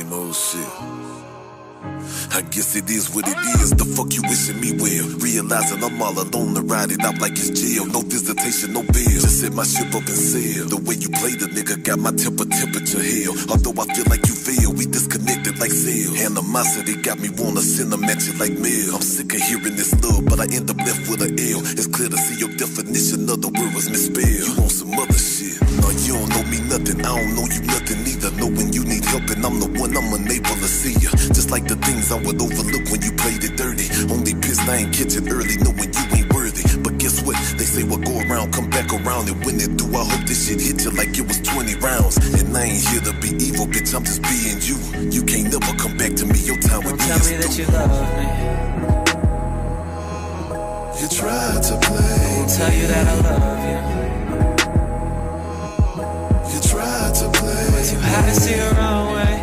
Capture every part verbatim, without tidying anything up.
Same old shit. I guess it is what it is. The fuck you wishing me well? Realizing I'm all alone to ride it out like it's jail. No visitation, no bail. Just set my ship up and sail. The way you play the nigga got my temper temperature hell. Although I feel like you fail, we disconnected like sail. Animosity got me wanna send a message like mail. I'm sick of hearing this love, but I end up left with a L. It's clear to see your definition of the word was misspelled. You want some other shit? No, you don't know me nothing. I don't know you nothing either. Know when you need help and I'm the one I'm unable to see ya. Just like the things I would overlook when you played it dirty. Only pissed I ain't catch it early, knowing you ain't worthy. But guess what? They say what go around, come back around. And when it do, I hope this shit hit you like it was twenty rounds. And I ain't here to be evil, bitch, I'm just being you. You can't never come back to me, your time with me is through. Tell me that you love me. You tried to play. I won't tell you that I love you. You tried to play, but you had to see your own way.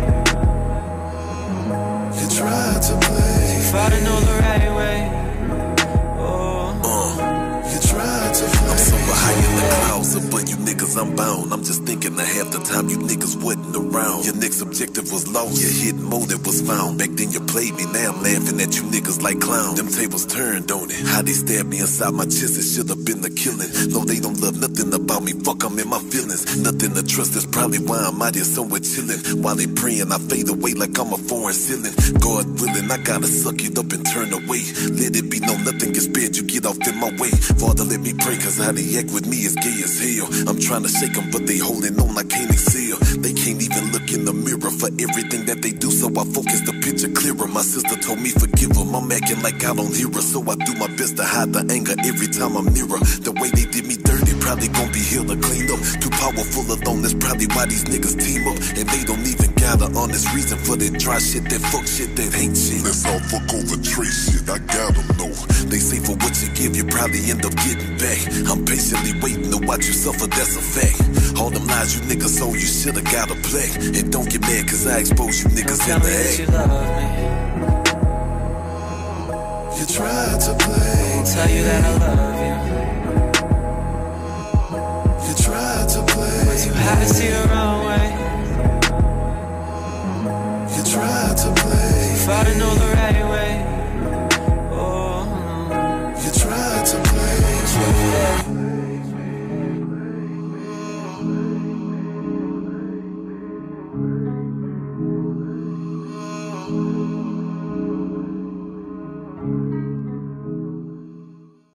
You tried to play, you fought to know the right way. Oh, uh, you tried to play. I'm so high in the clouds, but you niggas I'm bound. I'm just thinking that half the time you niggas wasn't around. Your next objective was lost, your hidden motive was found. Back then you played me, now I'm laughing at you niggas like clowns. Them tables turned, don't it? How they stabbed me inside my chest, it should have been the killing. No, they don't love nothing about me, fuck, I'm in my feelings. Nothing to trust, that's probably why I'm out here somewhere chilling. While they praying, I fade away like I'm a foreign ceiling. God willing, I gotta suck it up and turn away. Let it be known, nothing gets spared, you get off in my way. Father, let me pray, cause how they act with me is gay as hell. I'm trying to shake them, but they holding on, I can't excel. They can't even look in the mirror for everything that they do, so I focus the picture clearer. My sister told me forgive them, I'm acting like I don't hear her, so I do my best to hide the anger every time I'm near her. The way they did me dirty, probably gon' be here to clean up. Too powerful alone, that's probably why these niggas team up. And they don't even got an honest reason for that dry shit, that fuck shit, that hate shit. Let's all fuck over Trae shit, I got them, no. They say for what you give, you probably end up getting back. I'm patiently waiting to watch you suffer, that's a fact. All them lies you niggas sold, you should've got a plaque. And don't get mad cause I expose you niggas in the act. You love me. You tried to play. I won't tell you that I love you. You tried to play, but you had to see your own way. You tried to play, you fought to know the right way.